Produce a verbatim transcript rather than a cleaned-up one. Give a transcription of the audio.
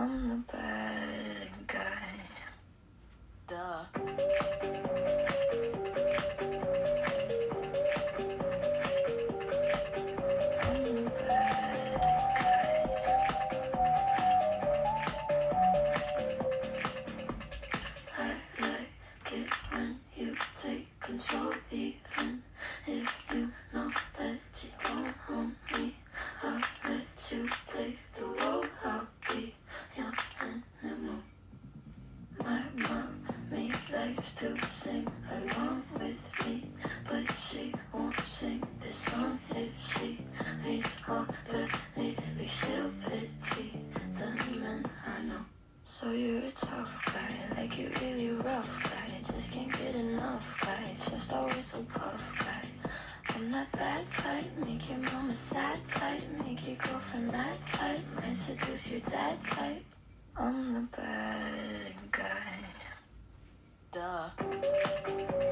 I'm the bad guy. Duh. I'm the bad guy. I like it when you take control, even if you know that you don't own me. I'll let you play the role. I'll be your animal. My mommy likes to sing along with me, but she won't sing this song if she reads all the lyrics. She'll pity the men I know. So you're a tough guy, like you're really rough guy. Just can't get enough guy, just always so puff guy. I'm that bad type, make your mama sad type, make your girlfriend mad type, might seduce your dad type. I'm the bad guy. Duh.